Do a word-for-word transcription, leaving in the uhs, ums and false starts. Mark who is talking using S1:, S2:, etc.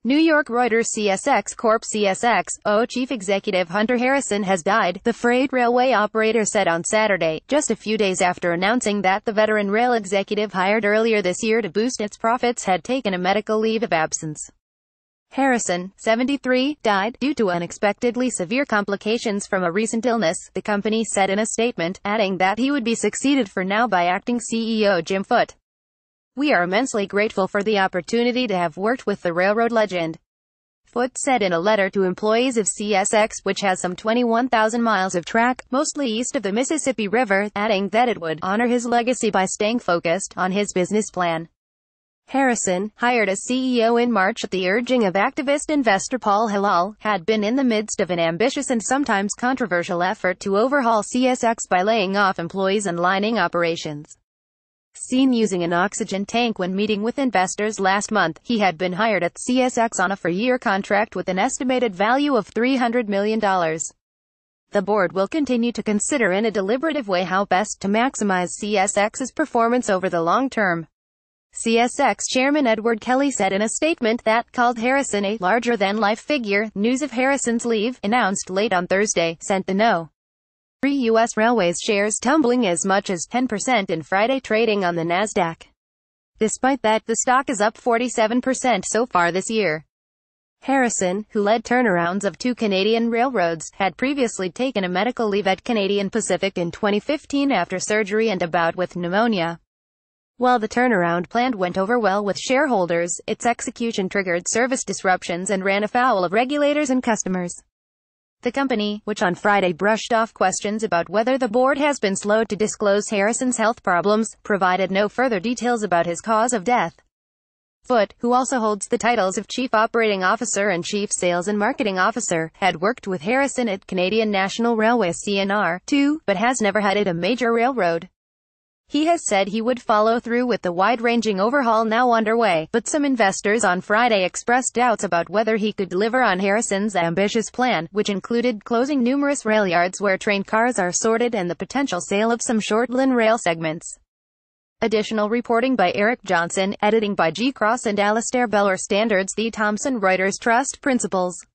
S1: New York Reuters C S X Corp C S X O chief executive Hunter Harrison has died, the freight railway operator said on Saturday, just a few days after announcing that the veteran rail executive hired earlier this year to boost its profits had taken a medical leave of absence. Harrison, seventy-three, died due to unexpectedly severe complications from a recent illness, the company said in a statement, adding that he would be succeeded for now by acting C E O Jim Foote. "We are immensely grateful for the opportunity to have worked with the railroad legend," Foote said in a letter to employees of C S X, which has some twenty-one thousand miles of track, mostly east of the Mississippi River, adding that it would honor his legacy by staying focused on his business plan. Harrison, hired as C E O in March at the urging of activist investor Paul Hilal, had been in the midst of an ambitious and sometimes controversial effort to overhaul C S X by laying off employees and lining operations. Seen using an oxygen tank when meeting with investors last month, he had been hired at C S X on a four-year contract with an estimated value of three hundred million dollars. The board will continue to consider in a deliberative way how best to maximize C S X's performance over the long term. C S X Chairman Edward Kelly said in a statement that called Harrison a larger-than-life figure. News of Harrison's leave, announced late on Thursday, sent the no. Three U S Railways shares tumbling as much as ten percent in Friday trading on the Nasdaq. Despite that, the stock is up forty-seven percent so far this year. Harrison, who led turnarounds of two Canadian railroads, had previously taken a medical leave at Canadian Pacific in twenty fifteen after surgery and a bout with pneumonia. While the turnaround plan went over well with shareholders, its execution triggered service disruptions and ran afoul of regulators and customers. The company, which on Friday brushed off questions about whether the board has been slow to disclose Harrison's health problems, provided no further details about his cause of death. Foote, who also holds the titles of Chief Operating Officer and Chief Sales and Marketing Officer, had worked with Harrison at Canadian National Railway C N R, too, but has never headed a major railroad. He has said he would follow through with the wide-ranging overhaul now underway, but some investors on Friday expressed doubts about whether he could deliver on Harrison's ambitious plan, which included closing numerous rail yards where train cars are sorted and the potential sale of some short-line rail segments. Additional reporting by Eric Johnson, editing by G. Cross and Alastair Beller. Standards. The Thomson Reuters Trust Principles.